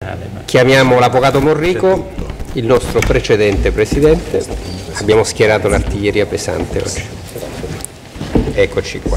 Chiamiamo l'avvocato Morrico, il nostro precedente presidente. Abbiamo schierato l'artiglieria pesante oggi. Eccoci qua.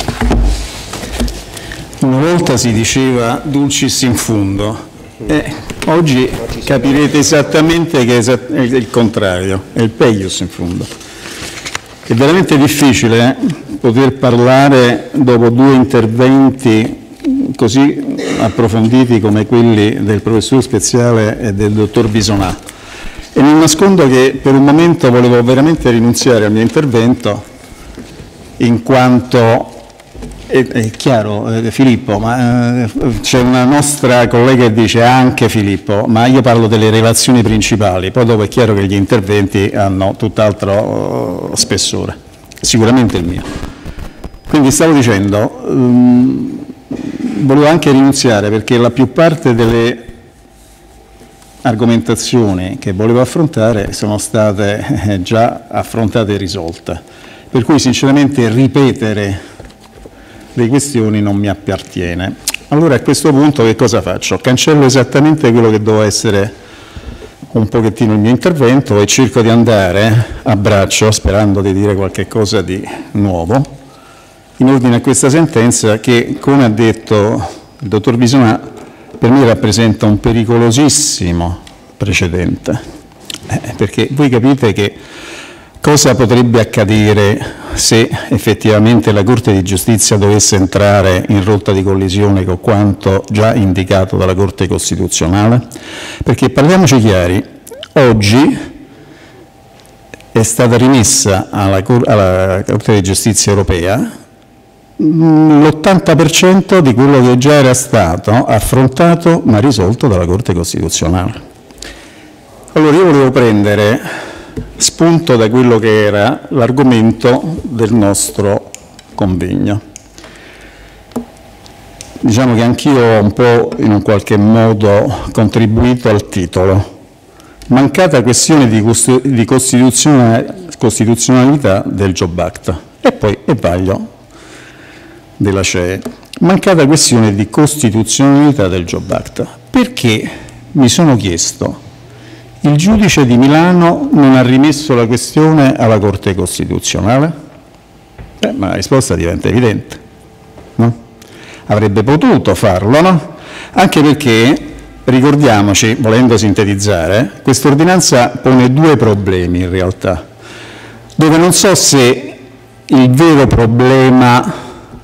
Una volta si diceva dulcis in fundo, oggi capirete esattamente che è il contrario, è il peius in fondo. È veramente difficile poter parlare dopo due interventi così approfonditi come quelli del professor Speziale e del dottor Bisonà. E non nascondo che per un momento volevo veramente rinunziare al mio intervento, in quanto è chiaro, Filippo, ma c'è una nostra collega che dice anche Filippo, ma io parlo delle relazioni principali, poi dopo è chiaro che gli interventi hanno tutt'altro spessore, sicuramente il mio. Quindi stavo dicendo, volevo anche rinunziare perché la più parte delle argomentazioni che volevo affrontare sono state già affrontate e risolte, per cui sinceramente ripetere le questioni non mi appartiene. Allora a questo punto che cosa faccio? Cancello esattamente quello che doveva essere un pochettino il mio intervento e cerco di andare a braccio, sperando di dire qualche cosa di nuovo, in ordine a questa sentenza che, come ha detto il dottor Bisonà, per me rappresenta un pericolosissimo precedente, perché voi capite che cosa potrebbe accadere se effettivamente la Corte di Giustizia dovesse entrare in rotta di collisione con quanto già indicato dalla Corte Costituzionale? Perché parliamoci chiari, oggi è stata rimessa alla Corte di Giustizia europea l'80% di quello che già era stato affrontato ma risolto dalla Corte Costituzionale. Allora io volevo prendere spunto da quello che era l'argomento del nostro convegno. Diciamo che anch'io ho un po' in un qualche modo contribuito al titolo. Mancata questione di costituzionalità del Job Act e poi e vaglio della CEE. Mancata questione di costituzionalità del Job Act. Perché, mi sono chiesto, il giudice di Milano non ha rimesso la questione alla Corte Costituzionale? Ma la risposta diventa evidente, no? Avrebbe potuto farlo, no? Anche perché, ricordiamoci, volendo sintetizzare, questa ordinanza pone due problemi in realtà, dove non so se il vero problema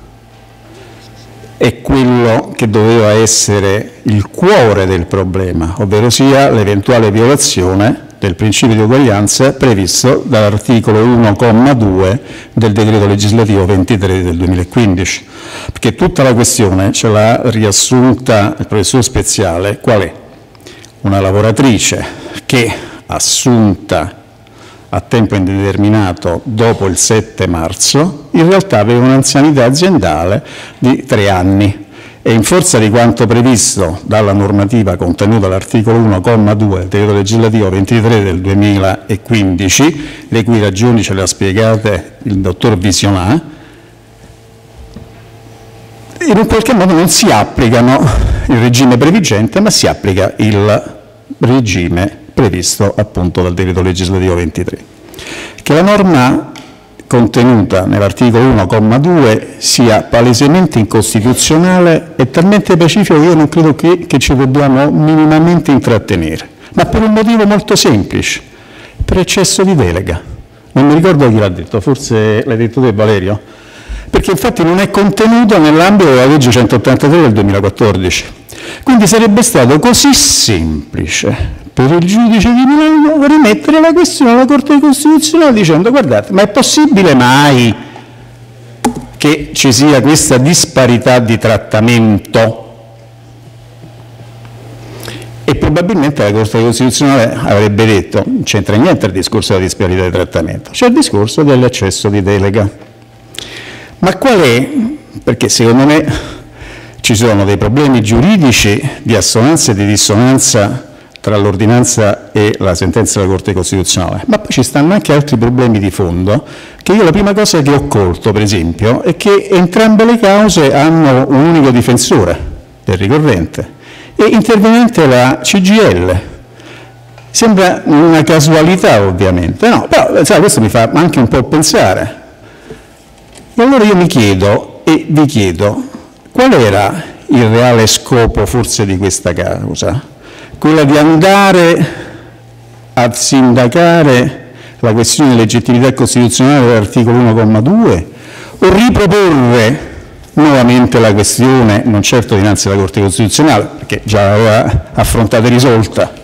è quello che doveva essere il cuore del problema, ovvero sia l'eventuale violazione del principio di uguaglianza previsto dall'articolo 1,2 del decreto legislativo 23 del 2015. Perché tutta la questione ce l'ha riassunta il professor Speziale, qual è? Una lavoratrice che, assunta a tempo indeterminato dopo il 7 marzo, in realtà aveva un'anzianità aziendale di 3 anni e in forza di quanto previsto dalla normativa contenuta all'articolo 1,2 del decreto legislativo 23 del 2015, le cui ragioni ce le ha spiegate il dottor Bisonà, in un qualche modo non si applicano il regime previgente, ma si applica il regime previsto appunto dal decreto legislativo 23. Che la norma contenuta nell'articolo 1,2 sia palesemente incostituzionale è talmente pacifico che io non credo che ci dobbiamo minimamente intrattenere, ma per un motivo molto semplice, per eccesso di delega. Non mi ricordo chi l'ha detto, forse l'hai detto te Valerio, perché infatti non è contenuto nell'ambito della legge 183 del 2014. Quindi sarebbe stato così semplice per il giudice di Milano rimettere la questione alla Corte Costituzionale dicendo guardate, ma è possibile mai che ci sia questa disparità di trattamento? E probabilmente la Corte Costituzionale avrebbe detto non c'entra niente il discorso della disparità di trattamento, c'è il discorso dell'eccesso di delega. Ma qual è? Perché secondo me ci sono dei problemi giuridici di assonanza e di dissonanza tra l'ordinanza e la sentenza della Corte Costituzionale, ma poi ci stanno anche altri problemi di fondo che io la prima cosa che ho colto, per esempio, è che entrambe le cause hanno un unico difensore, il ricorrente, e intervenente la CGIL. Sembra una casualità, ovviamente, no, però sai, questo mi fa anche un po' pensare. E allora io mi chiedo e vi chiedo, qual era il reale scopo forse di questa causa? Quella di andare a sindacare la questione di legittimità costituzionale dell'articolo 1,2 o riproporre nuovamente la questione, non certo dinanzi alla Corte Costituzionale, perché già l'aveva affrontata e risolta?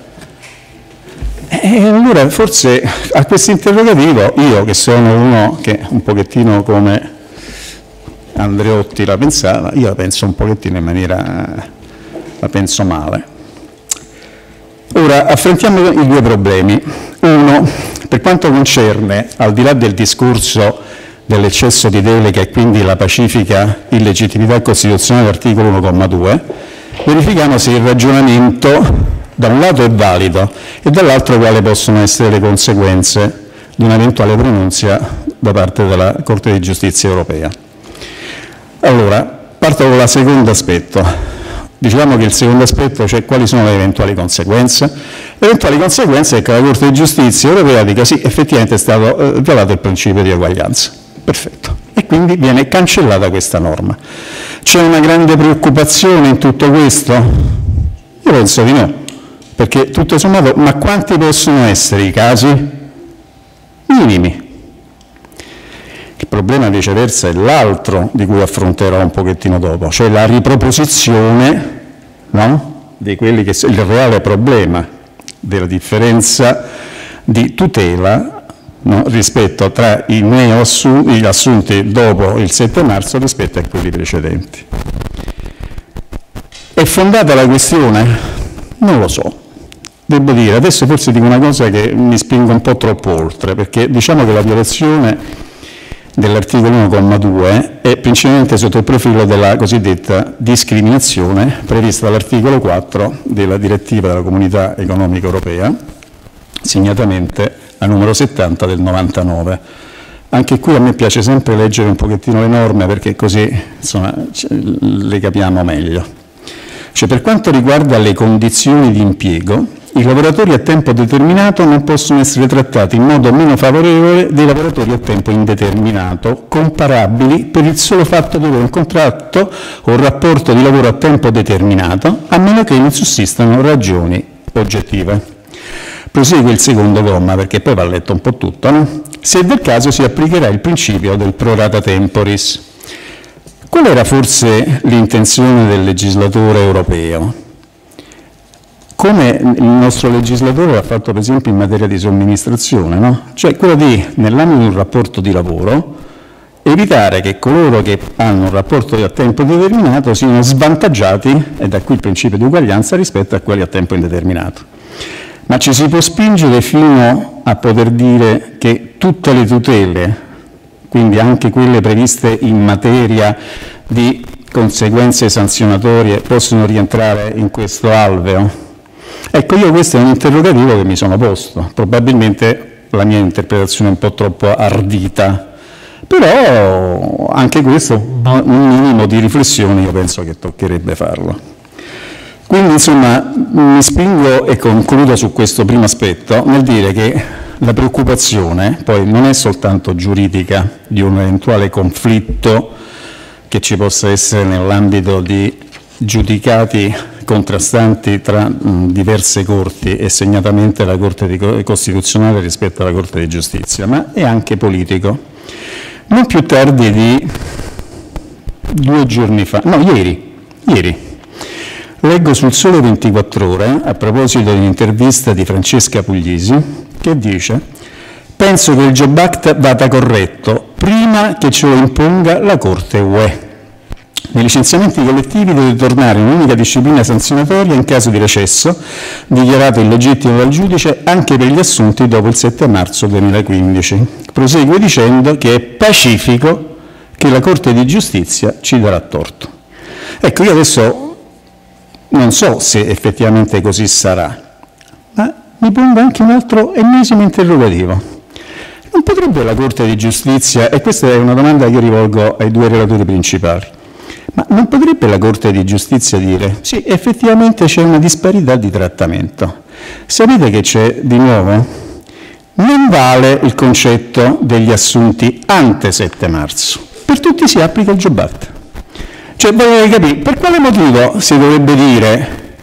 E allora forse a questo interrogativo io, che sono uno che un pochettino come Andreotti la pensava, io la penso un pochettino in maniera, la penso male. Ora affrontiamo i due problemi. Uno, per quanto concerne, al di là del discorso dell'eccesso di delega e quindi la pacifica illegittimità costituzionale dell'articolo 1,2, verifichiamo se il ragionamento da un lato è valido e dall'altro quali possono essere le conseguenze di un'eventuale pronunzia da parte della Corte di Giustizia europea. Allora, parto con il secondo aspetto. Diciamo che il secondo aspetto, cioè quali sono le eventuali conseguenze? Le eventuali conseguenze è che la Corte di Giustizia europea dica sì, effettivamente è stato violato il principio di eguaglianza. Perfetto. E quindi viene cancellata questa norma. C'è una grande preoccupazione in tutto questo? Io penso di no. Perché tutto sommato, ma quanti possono essere i casi? Minimi. Il problema viceversa è l'altro di cui affronterò un pochettino dopo, cioè la riproposizione, no? Di quelli che il reale problema della differenza di tutela, no? Rispetto tra gli assunti dopo il 7 marzo rispetto a quelli precedenti. È fondata la questione? Non lo so. Devo dire, adesso forse dico una cosa che mi spingo un po' troppo oltre, perché diciamo che la violazione dell'articolo 1,2 è principalmente sotto il profilo della cosiddetta discriminazione prevista dall'articolo 4 della direttiva della Comunità Economica Europea, segnatamente la numero 70 del 99. Anche qui a me piace sempre leggere un pochettino le norme perché così insomma, le capiamo meglio. Cioè, per quanto riguarda le condizioni di impiego, i lavoratori a tempo determinato non possono essere trattati in modo meno favorevole dei lavoratori a tempo indeterminato, comparabili per il solo fatto di avere un contratto o un rapporto di lavoro a tempo determinato, a meno che non sussistano ragioni oggettive. Prosegue il secondo comma, perché poi va letto un po' tutto, no? Se del caso si applicherà il principio del pro rata temporis. Qual era forse l'intenzione del legislatore europeo? Come il nostro legislatore ha fatto per esempio in materia di somministrazione, no? Cioè quello di, nell'ambito di un rapporto di lavoro, evitare che coloro che hanno un rapporto a tempo determinato siano svantaggiati, e da qui il principio di uguaglianza, rispetto a quelli a tempo indeterminato. Ma ci si può spingere fino a poter dire che tutte le tutele, quindi anche quelle previste in materia di conseguenze sanzionatorie, possono rientrare in questo alveo? Ecco, io questo è un interrogativo che mi sono posto, probabilmente la mia interpretazione è un po' troppo ardita, però anche questo, un minimo di riflessione io penso che toccherebbe farlo. Quindi insomma mi spingo e concludo su questo primo aspetto nel dire che la preoccupazione poi non è soltanto giuridica di un eventuale conflitto che ci possa essere nell'ambito di giudicati contrastanti tra diverse corti e segnatamente la Corte Costituzionale rispetto alla Corte di Giustizia, ma è anche politico. Non più tardi di 2 giorni fa, no, ieri, leggo sul Sole 24 Ore, a proposito di un'intervista di Francesca Puglisi, che dice: penso che il Job Act vada corretto prima che ce lo imponga la Corte UE. Nei licenziamenti collettivi deve tornare un'unica disciplina sanzionatoria in caso di recesso, dichiarato illegittimo dal giudice anche per gli assunti dopo il 7 marzo 2015. Prosegue dicendo che è pacifico che la Corte di Giustizia ci darà torto. Ecco, io adesso non so se effettivamente così sarà, ma mi pongo anche un altro ennesimo interrogativo. Non potrebbe la Corte di Giustizia, e questa è una domanda che io rivolgo ai 2 relatori principali, Ma non potrebbe la Corte di Giustizia dire sì, effettivamente c'è una disparità di trattamento. Sapete che c'è di nuovo? Non vale il concetto degli assunti ante 7 marzo. Per tutti si applica il Jobs Act. Cioè, voglio capire, per quale motivo si dovrebbe dire,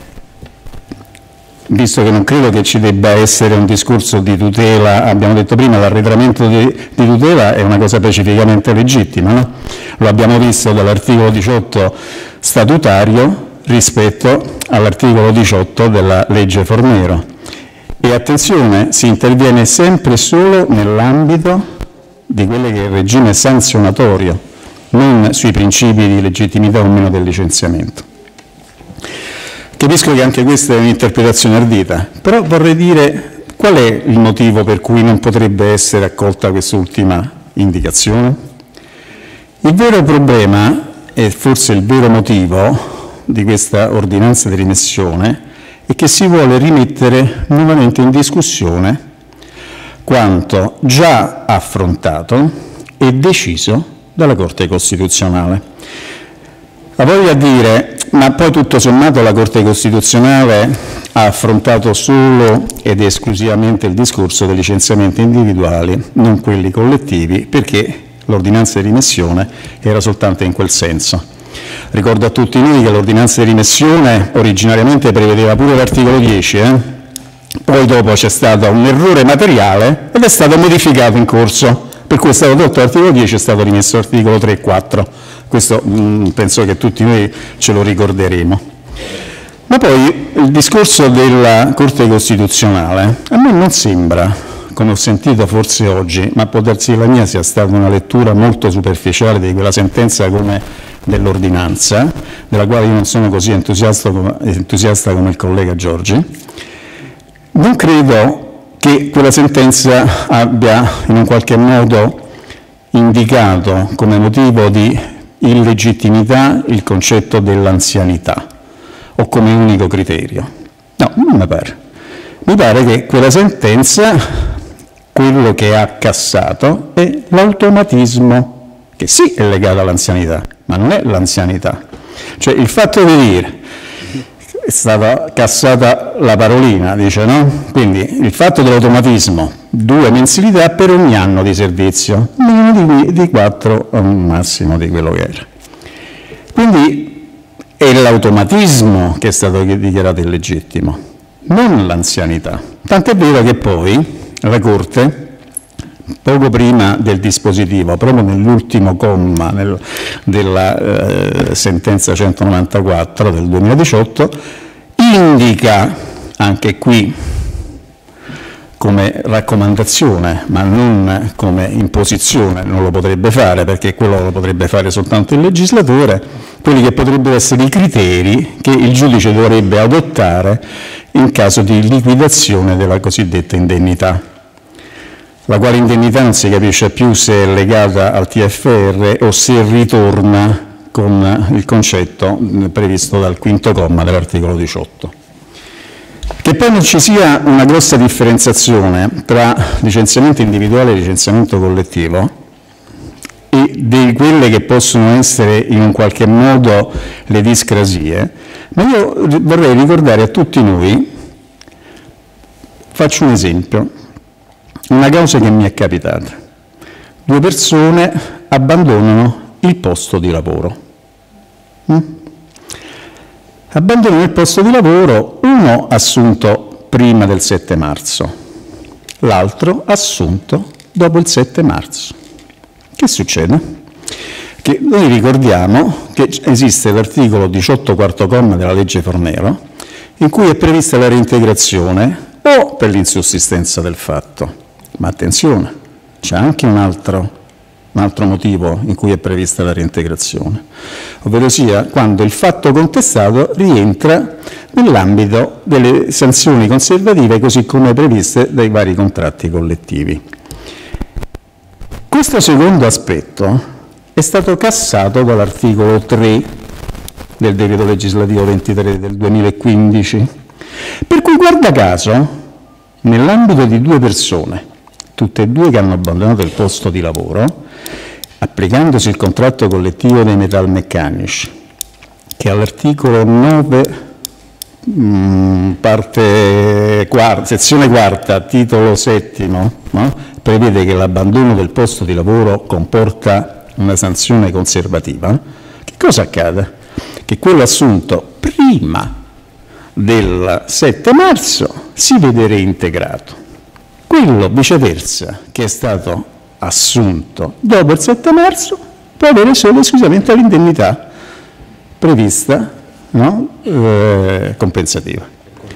visto che non credo che ci debba essere un discorso di tutela, abbiamo detto prima, l'arretramento di tutela è una cosa pacificamente legittima, no? Lo abbiamo visto dall'articolo 18 statutario rispetto all'articolo 18 della legge Fornero. E attenzione, si interviene sempre e solo nell'ambito di quello che è il regime sanzionatorio, non sui principi di legittimità o meno del licenziamento. Capisco che anche questa è un'interpretazione ardita, però vorrei dire qual è il motivo per cui non potrebbe essere accolta quest'ultima indicazione. Il vero problema, e forse il vero motivo di questa ordinanza di rimessione, è che si vuole rimettere nuovamente in discussione quanto già affrontato e deciso dalla Corte Costituzionale. La voglia dire, ma poi tutto sommato la Corte Costituzionale ha affrontato solo ed esclusivamente il discorso dei licenziamenti individuali, non quelli collettivi, perché l'ordinanza di rimessione era soltanto in quel senso. Ricordo a tutti noi che l'ordinanza di rimessione originariamente prevedeva pure l'articolo 10, poi dopo c'è stato un errore materiale ed è stato modificato in corso, per cui è stato tolto l'articolo 10 e è stato rimesso l'articolo 3 e 4. Questo penso che tutti noi ce lo ricorderemo. Ma poi il discorso della Corte Costituzionale a me non sembra, come ho sentito forse oggi, ma può darsi che la mia sia stata una lettura molto superficiale di quella sentenza come dell'ordinanza, della quale io non sono così entusiasta come il collega Giorgi. Non credo che quella sentenza abbia in un qualche modo indicato come motivo di illegittimità il concetto dell'anzianità o come unico criterio. No, non mi pare. Mi pare che quella sentenza, quello che ha cassato è l'automatismo, che sì è legato all'anzianità, ma non è l'anzianità. Cioè il fatto di dire, è stata cassata la parolina, dice, no? Quindi il fatto dell'automatismo, 2 mensilità per ogni anno di servizio, meno di 4 al massimo di quello che era. Quindi è l'automatismo che è stato dichiarato illegittimo, non l'anzianità. Tant'è vero che poi la Corte, poco prima del dispositivo, proprio nell'ultimo comma della sentenza 194 del 2018, indica anche qui come raccomandazione, ma non come imposizione, non lo potrebbe fare perché quello lo potrebbe fare soltanto il legislatore, quelli che potrebbero essere i criteri che il giudice dovrebbe adottare in caso di liquidazione della cosiddetta indennità. La quale indennità non si capisce più se è legata al TFR o se ritorna con il concetto previsto dal 5° comma dell'articolo 18. Che poi non ci sia una grossa differenziazione tra licenziamento individuale e licenziamento collettivo e di quelle che possono essere in un qualche modo le discrasie, ma io vorrei ricordare a tutti noi, faccio un esempio, una causa che mi è capitata. 2 persone abbandonano il posto di lavoro. Abbandonano il posto di lavoro, uno assunto prima del 7 marzo, l'altro assunto dopo il 7 marzo. Che succede? Che noi ricordiamo che esiste l'articolo 18 quarto comma della legge Fornero, in cui è prevista la reintegrazione o per l'insussistenza del fatto. Ma attenzione, c'è anche un altro motivo in cui è prevista la reintegrazione, ovvero sia quando il fatto contestato rientra nell'ambito delle sanzioni conservative così come previste dai vari contratti collettivi. Questo secondo aspetto è stato cassato dall'articolo 3 del decreto legislativo 23 del 2015, per cui guarda caso, nell'ambito di 2 persone, tutte e 2 che hanno abbandonato il posto di lavoro, applicandosi il contratto collettivo dei metalmeccanici che all'articolo 9, parte quarta, sezione quarta, titolo settimo, no? Prevede che l'abbandono del posto di lavoro comporta una sanzione conservativa. Che cosa accade? Che quello assunto prima del 7 marzo si vede reintegrato. Quello viceversa che è stato assunto dopo il 7 marzo può avere solo esclusivamente l'indennità prevista, no? Compensativa.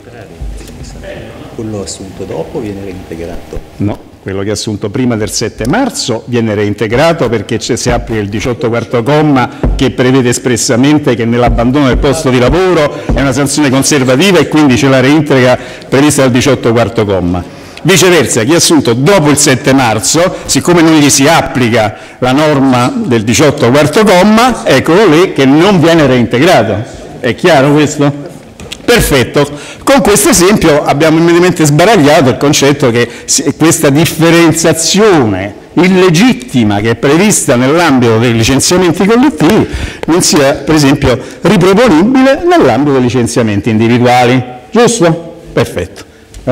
Quello assunto dopo viene reintegrato? No, quello che è assunto prima del 7 marzo viene reintegrato perché si applica il 18 quarto comma che prevede espressamente che nell'abbandono del posto di lavoro è una sanzione conservativa e quindi c'è la reintegra prevista dal 18 quarto comma. Viceversa, chi è assunto dopo il 7 marzo, siccome non gli si applica la norma del 18 quarto comma, eccolo lì che non viene reintegrato. È chiaro questo? Perfetto. Con questo esempio abbiamo immediatamente sbaragliato il concetto che questa differenziazione illegittima che è prevista nell'ambito dei licenziamenti collettivi non sia, per esempio, riproponibile nell'ambito dei licenziamenti individuali. Giusto? Perfetto.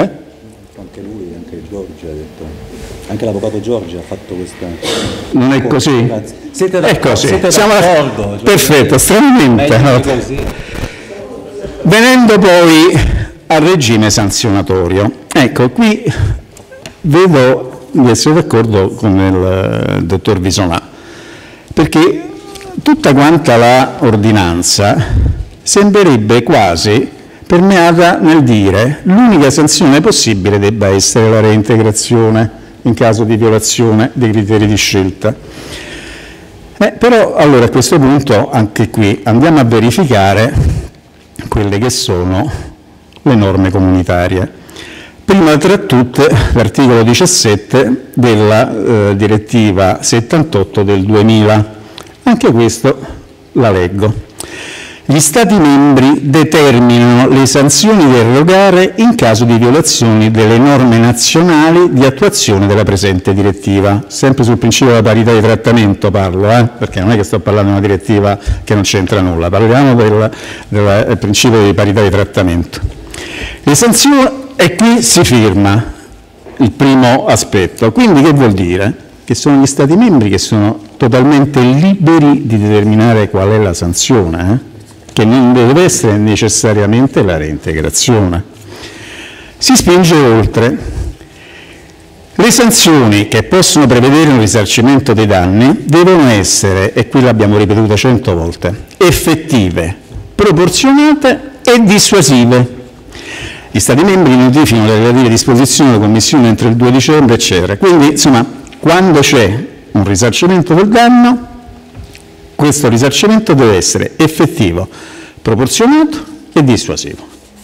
Anche l'avvocato Giorgi ha fatto questa... Non è così? Siete d'accordo? Siete d'accordo? Cioè, perfetto, stranamente. Venendo poi al regime sanzionatorio. Ecco, qui vedo di essere d'accordo con il dottor Visonà, perché tutta quanta la ordinanza sembrerebbe quasi permeata nel dire l'unica sanzione possibile debba essere la reintegrazione in caso di violazione dei criteri di scelta. Però allora a questo punto anche qui andiamo a verificare quelle che sono le norme comunitarie. Prima tra tutte l'articolo 17 della direttiva 78 del 2000. Anche questo la leggo. Gli Stati membri determinano le sanzioni da erogare in caso di violazioni delle norme nazionali di attuazione della presente direttiva. Sempre sul principio della parità di trattamento parlo, perché non è che sto parlando di una direttiva che non c'entra nulla, parliamo del principio di parità di trattamento. Le sanzioni, e qui si firma il primo aspetto, quindi che vuol dire? Che sono gli Stati membri che sono totalmente liberi di determinare qual è la sanzione, che non deve essere necessariamente la reintegrazione. Si spinge oltre. Le sanzioni che possono prevedere un risarcimento dei danni devono essere, e qui l'abbiamo ripetuta 100 volte, effettive, proporzionate e dissuasive. Gli Stati membri notificano le relative disposizioni alla Commissione entro il 2 dicembre, eccetera. Quindi, insomma, quando c'è un risarcimento del danno, questo risarcimento deve essere effettivo, proporzionato e dissuasivo.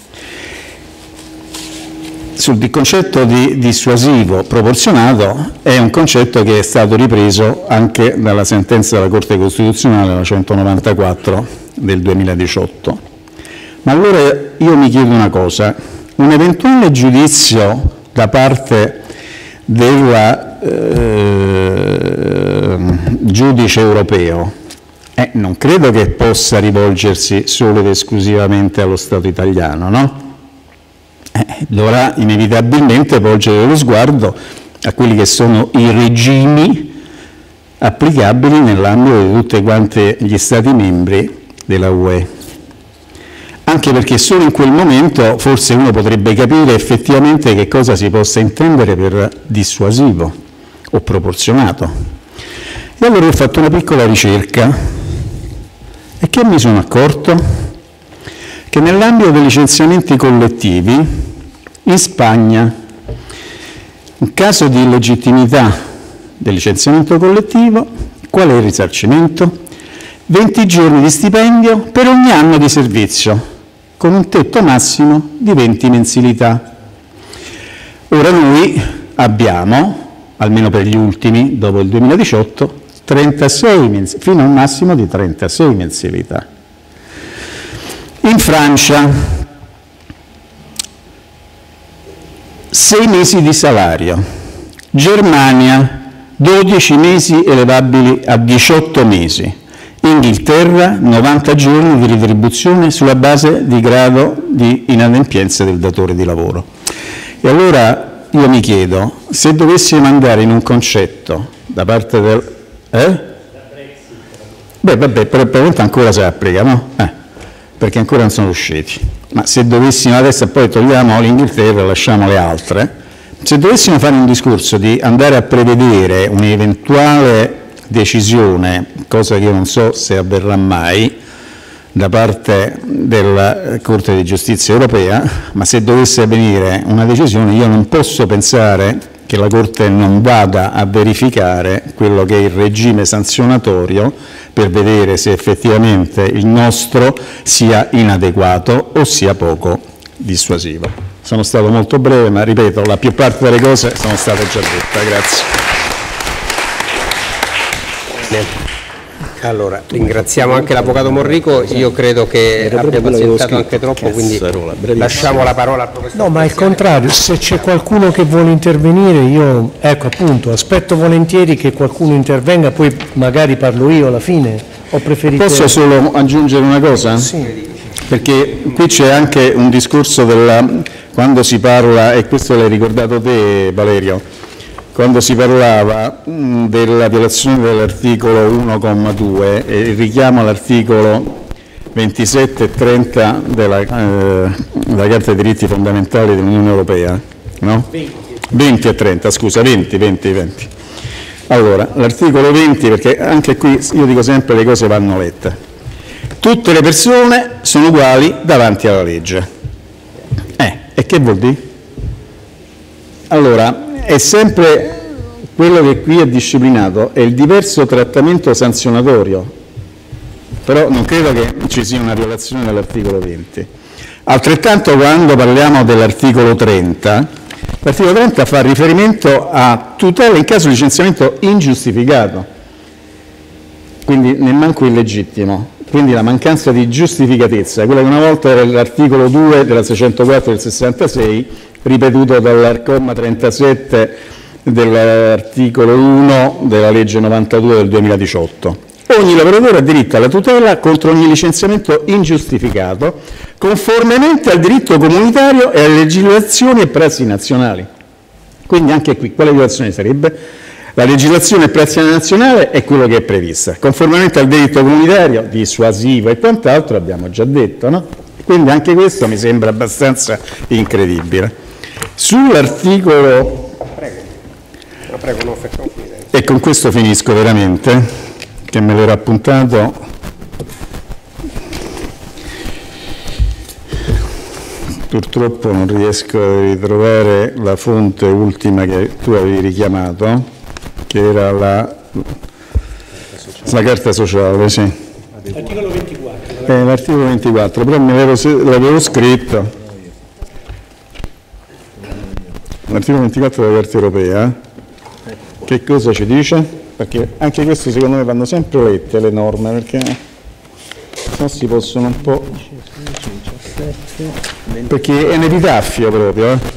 Sul concetto di dissuasivo proporzionato è un concetto che è stato ripreso anche dalla sentenza della Corte Costituzionale, la 194 del 2018. Ma allora io mi chiedo una cosa, un eventuale giudizio da parte del giudice europeo non credo che possa rivolgersi solo ed esclusivamente allo Stato italiano, no? Dovrà inevitabilmente volgere lo sguardo a quelli che sono i regimi applicabili nell'ambito di tutti quanti gli Stati membri della UE. Anche perché solo in quel momento forse uno potrebbe capire effettivamente che cosa si possa intendere per dissuasivo o proporzionato. E allora ho fatto una piccola ricerca e che mi sono accorto? Che nell'ambito dei licenziamenti collettivi in Spagna, in caso di illegittimità del licenziamento collettivo, qual è il risarcimento? 20 giorni di stipendio per ogni anno di servizio, con un tetto massimo di 20 mensilità. Ora noi abbiamo, almeno per gli ultimi, dopo il 2018, 36 fino a un massimo di 36 mensilità. In Francia 6 mesi di salario, Germania 12 mesi elevabili a 18 mesi, Inghilterra 90 giorni di retribuzione sulla base di grado di inadempienza del datore di lavoro. E allora io mi chiedo, se dovessimo andare in un concetto da parte del... Beh, vabbè, probabilmente ancora si applica, no? Perché ancora non sono usciti. Ma se dovessimo, adesso poi togliamo l'Inghilterra e lasciamo le altre, se dovessimo fare un discorso di andare a prevedere un'eventuale decisione, cosa che io non so se avverrà mai, da parte della Corte di Giustizia europea, ma se dovesse avvenire una decisione io non posso pensare che la Corte non vada a verificare quello che è il regime sanzionatorio per vedere se effettivamente il nostro sia inadeguato o sia poco dissuasivo. Sono stato molto breve, ma ripeto, la più parte delle cose sono state già dette. Grazie. Allora, ringraziamo anche l'Avvocato Morrico, io credo che abbia pazientato anche troppo, quindi lasciamo la parola al professor. No, ma al contrario, se c'è qualcuno che vuole intervenire, io, ecco appunto, aspetto volentieri che qualcuno intervenga, poi magari parlo io alla fine, ho preferito... Posso solo aggiungere una cosa? Sì. Perché qui c'è anche un discorso quando si parla, e questo l'hai ricordato te Valerio, quando si parlava della violazione dell'articolo 1,2 e il richiamo all'articolo 27 e 30 della Carta dei diritti fondamentali dell'Unione Europea, no? 20 e 30, scusa, 20. Allora, l'articolo 20, perché anche qui io dico sempre le cose vanno lette. Tutte le persone sono uguali davanti alla legge. E che vuol dire? Allora, è sempre quello che qui è disciplinato, è il diverso trattamento sanzionatorio, però non credo che ci sia una violazione dell'articolo 20. Altrettanto quando parliamo dell'articolo 30, l'articolo 30 fa riferimento a tutela in caso di licenziamento ingiustificato, quindi neanche illegittimo, quindi la mancanza di giustificatezza, quella che una volta era l'articolo 2 della 604 del 66, ripetuto dal comma 37 dell'articolo 1 della legge 92 del 2018. Ogni lavoratore ha diritto alla tutela contro ogni licenziamento ingiustificato, conformemente al diritto comunitario e alle legislazioni e prassi nazionali. Quindi anche qui, quale violazione sarebbe? La legislazione e prassi nazionale è quello che è prevista, conformemente al diritto comunitario, dissuasivo e quant'altro abbiamo già detto, no? Quindi anche questo mi sembra abbastanza incredibile. Sull'articolo... Prego, no, facciamo qui. E con questo finisco veramente, che me l'ero appuntato. Purtroppo non riesco a ritrovare la fonte ultima che tu avevi richiamato, che era la carta sociale, sì. L'articolo 24. L'articolo 24, però l'avevo scritto. L'articolo 24 della Carta Europea, che cosa ci dice? Perché anche queste secondo me vanno sempre lette le norme, perché non si possono un po'... perché è un epitaffio proprio,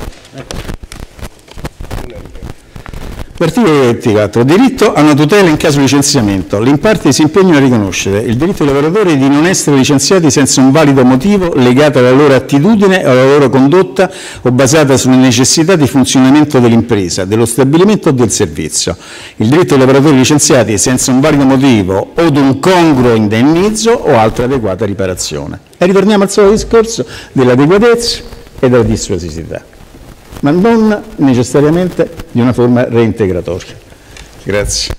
L'articolo 24, diritto a una tutela in caso di licenziamento. Le parti si impegnano a riconoscere il diritto dei lavoratori di non essere licenziati senza un valido motivo legato alla loro attitudine o alla loro condotta o basata sulle necessità di funzionamento dell'impresa, dello stabilimento o del servizio. Il diritto dei lavoratori licenziati senza un valido motivo o ad un congruo indennizzo o altra adeguata riparazione. E ritorniamo al solito discorso dell'adeguatezza e della dissuasività, ma non necessariamente di una forma reintegratoria. Grazie.